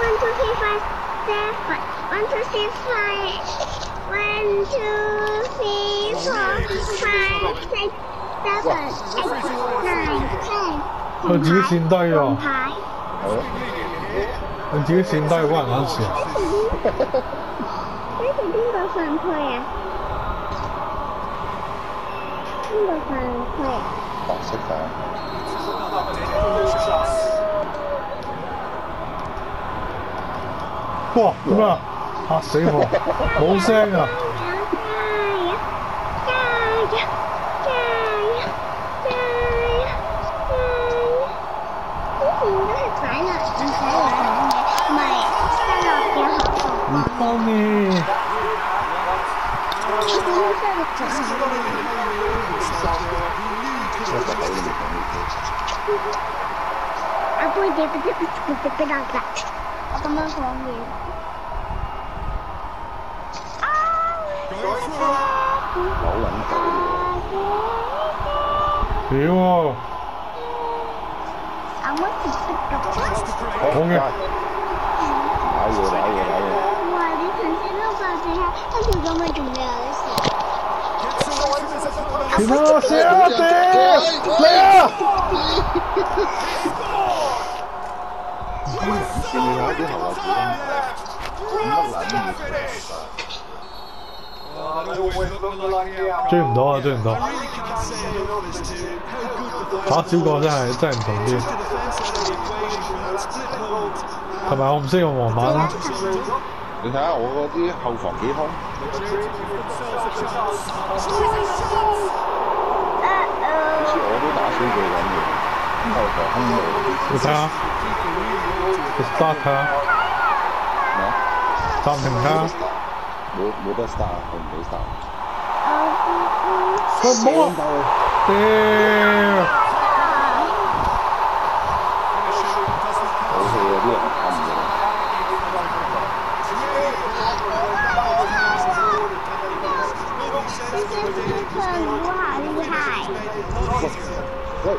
1, 2, 3, 4, 7. 1, 2, 3, 4, 1, 2, 3, 4, 5, 6, 7, 8, 9, 10。 佢自己線低喎。 牌。 佢自己線低關人撚事。 呢條邊個犯規啊？邊個犯規啊？ 白色㗎。 哇！點啊？嚇死我！冇聲啊！唔幫你。 阿妹姐不知道㗎，我咁樣講嘢。 好撚到屌喎！ 阿妹唔識㗎。 好嘅。 打嘢。 哇！你頭先都爆地下，跟住咁樣仲未有事。 其他射啊！屌嚟啊！ 見你有啲後衞子追唔到啊！追唔到。打少個真係唔同啲。係咪我唔識用黃板啊？ 你睇下我嗰啲後防幾空。好似我都打少個咁嘅，後防空路。 你睇下，你 start 睇下。暫停睇下。 冇得 start， 佢唔俾 start。 喂，冇啊！屌！ 好氣啊！啲人睇唔到。 我好厲害！ 喂！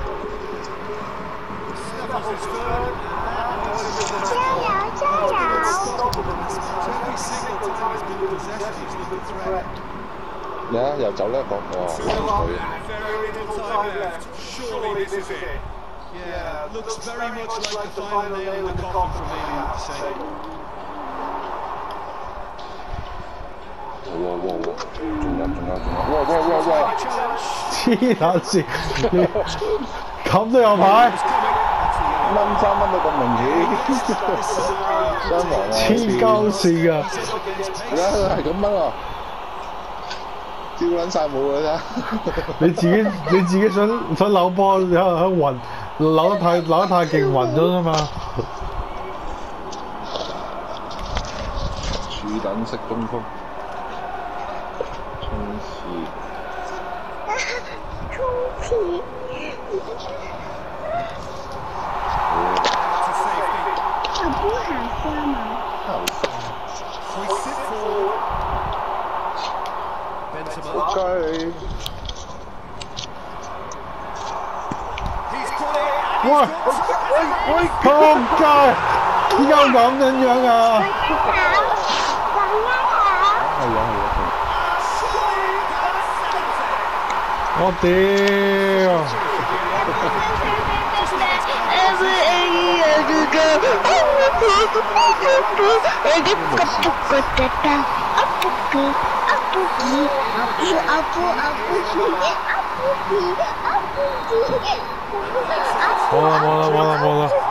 加油！ 你啊，又走呢一個哇！哇！仲有！哇！ 黐撚線，你咁都有牌？ 掹3蚊到咁明顯，雙黃啊！ 黐鳩線㗎！ 而家係咁掹啊！招撚曬冇㗎咋！ 你自己想扭波，喺暈，扭得太勁暈咗啫嘛！ 柱躉式中鋒，衝刺。 不好笑吗？ 喂！撲街！點解咁樣啊？我屌！冇啦！